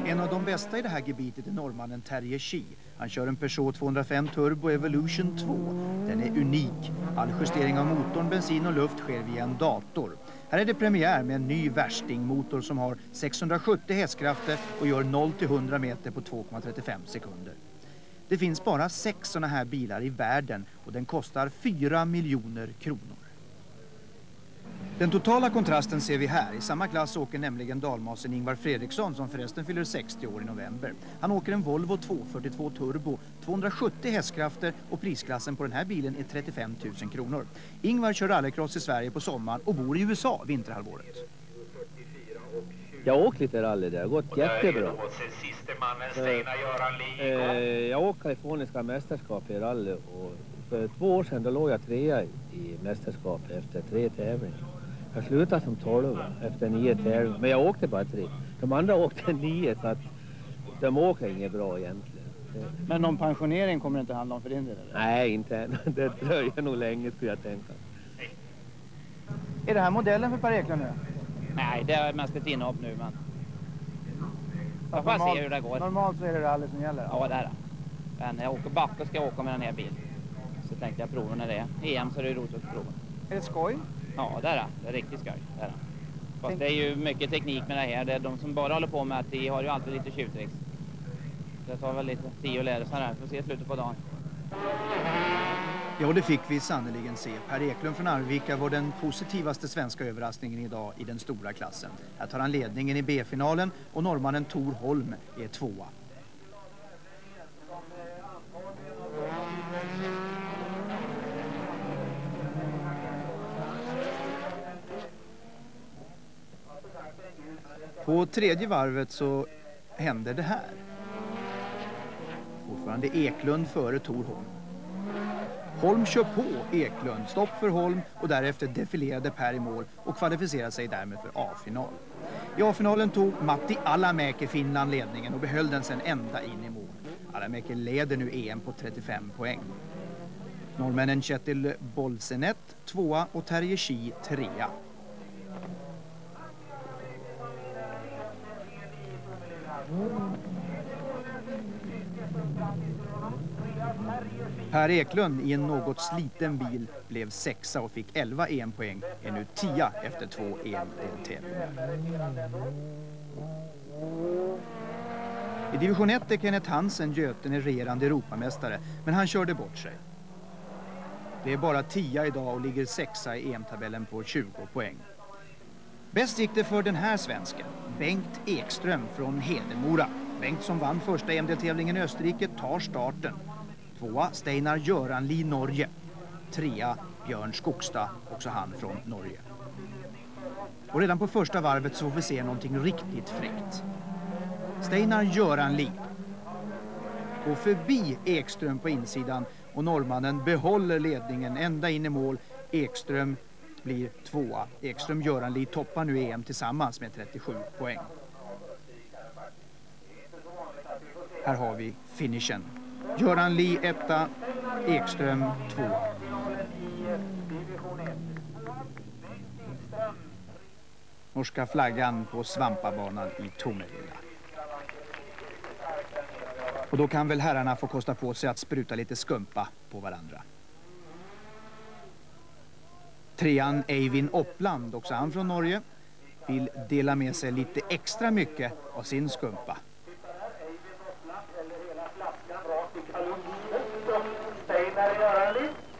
En av de bästa i det här gebitet är norrmannen Terje Chi. Han kör en Peugeot 205 Turbo Evolution 2. Den är unik. All justering av motorn, bensin och luft sker via en dator. Här är det premiär med en ny värstingmotor som har 670 hästkrafter och gör 0-100 meter på 2,35 sekunder. Det finns bara 6 sådana här bilar i världen och den kostar 4 miljoner kronor. Den totala kontrasten ser vi här. I samma klass åker nämligen dalmasen Ingvar Fredriksson som förresten fyller 60 år i november. Han åker en Volvo 242 Turbo, 270 hästkrafter och prisklassen på den här bilen är 35 000 kronor. Ingvar kör rallycross i Sverige på sommaren och bor i USA vinterhalvåret. Jag har åkt lite rally där, det har gått jättebra. Jag åker kaliforniska mästerskap i rally och för 2 år sedan då låg jag 3 i mästerskap efter 3 tävlingar. Jag slutade som 12 efter 9 tävlingar, men jag åkte bara 3. De andra åkte 9 så att de åker inget bra egentligen. Men någon pensionering kommer det inte handla om för din del? Eller? Nej, inte än. Det dröjer nog länge skulle jag tänka. Är det här modellen för Per Eklund nu? Nej, det är mest ett inhopp nu, men jag får se hur det går. Normalt så är det rally som gäller? Ja, det är det. Men jag åker backa ska jag åka med den här bilen. Så tänkte jag prova när det är EM så är det roligt att prova. Är det skoj? Ja, det är det. Det är riktigt skoj. Det är det. Fast det är ju mycket teknik med det här. Det är de som bara håller på med att de har ju alltid lite tjuvtricks. Det tar väl lite tid att lära sig här. Får se slutet på dagen. Ja, det fick vi sannoliken se. Per Eklund från Arvika var den positivaste svenska överraskningen idag i den stora klassen. Här tar han ledningen i B-finalen och norrmannen Tor Holm är 2:a. På tredje varvet så hände det här. Fortfarande Eklund före Tor Holm. Holm kör på Eklund, stopp för Holm och därefter defilerade Per i mål och kvalificerade sig därmed för A-final. I A-finalen tog Matti Alamäki Finland ledningen och behöll den sen ända in i mål. Alamäki leder nu EM på 35 poäng. Norrmännen Kjetil Bolsenet 2:a och Terje Chi 3:a. Per Eklund i en något sliten bil blev 6:a och fick 11 EM-poäng, är nu 10:a efter 2 EM-deltävlingar. I division 1 är Kenneth Hansen Göten regerande Europamästare, men han körde bort sig. Det är bara 10:a idag och ligger 6:a i EM-tabellen på 20 poäng. Bäst gick det för den här svensken, Bengt Ekström från Hedemora. Bengt som vann första EM-deltävlingen i Österrike tar starten. 2:a Steinar Göranli Norge. 3:a Björn Skogstad, också han från Norge. Och redan på första varvet så får vi se någonting riktigt fräckt. Steinar Göranli går förbi Ekström på insidan och norrmannen behåller ledningen ända in i mål. Ekström blir 2:a. Ekström Göranli toppar nu EM tillsammans med 37 poäng. Här har vi finishen. Göranli 1:a, Ekström 2. Norska flaggan på Svampabanan i Tomelilla. Och då kan väl herrarna få kosta på sig att spruta lite skumpa på varandra. 3:an Eivind Oppland, också han från Norge, vill dela med sig lite extra mycket av sin skumpa.